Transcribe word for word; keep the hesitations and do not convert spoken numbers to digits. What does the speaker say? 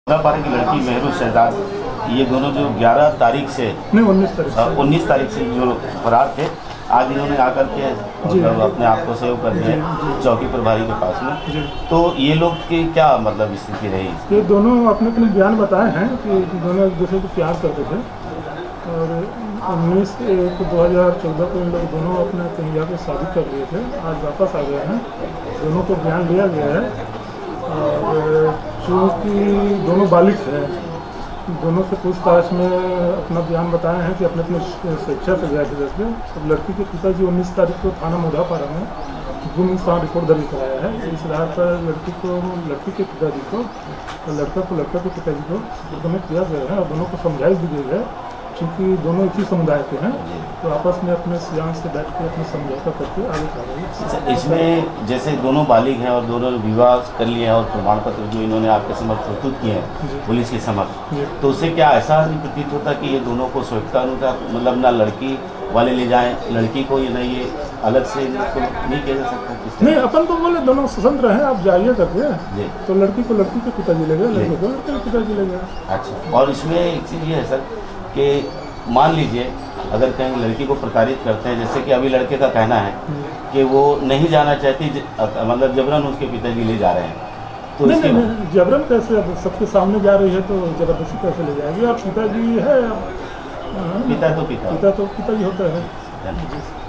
पारे की लड़की मेहरू शहजाद, ये दोनों जो ग्यारह तारीख से नहीं उन्नीस तारीख से उन्नीस तारीख से जो फरार थे, आज इन्होंने आकर के मतलब अपने आप को सेव कर दिया चौकी प्रभारी के पास में। तो ये लोग की क्या मतलब स्थिति रही? ये दोनों अपने अपने बयान बताए हैं कि दोनों एक दूसरे को प्यार करते थे और उन्नीस एक दो हज़ार चौदह को इन लोग दोनों अपने कहीं जाकर शादी कर लिए थे। आज वापस आ गए हैं, दोनों को बयान लिया गया है और चूँकि दोनों बालिग हैं, दोनों से पूछताछ में अपना बयान बताए हैं कि अपने अपने स्वेच्छा से गए थे। जैसे अब लड़की के पिताजी उन्नीस तारीख को थाना मोधापारा में गुम इंसान रिपोर्ट दर्ज कराया है। इस आधार पर लड़की को लड़की के पिताजी को और लड़का को लड़का के पिताजी को दोनों किया गया है और दोनों को समझाइश दी गई है। क्योंकि दोनों एक ही समुदाय के हैं तो आपस में अपने सियान से बैठ के अपने समझौता करके आगे बढ़ रहे हैं। इसमें जैसे दोनों बालिग हैं और दोनों विवाह कर लिए हैं और प्रमाण पत्र जो इन्होंने आपके समक्ष प्रस्तुत किए हैं पुलिस के समक्ष, तो उससे क्या ऐसा नहीं प्रतीत होता कि ये दोनों को स्वेच्छा अनुसार मतलब ना लड़की वाले ले जाएं लड़की को, ये ना ये अलग से तो नहीं किया जा सकता? नहीं, अपन तो बोले दोनों स्वतंत्र हैं, आप जाइए करके। तो लड़की को लड़की के पिताजी ले गए, लड़के को लड़के के पिताजी ले गए। अच्छा, और इसमें एक चीज़ ये है सर कि मान लीजिए अगर कहीं लड़की को प्रताड़ित करते हैं, जैसे कि अभी लड़के का कहना है कि वो नहीं जाना चाहती, मतलब जबरन उसके पिताजी ले जा रहे हैं, तो नहीं, नहीं, नहीं, जबरन कैसे? अब सबके सामने जा रही है तो जबरदस्ती कैसे ले जाएगी? और पिताजी है, पिता तो पिता पिता तो पिताजी होता है।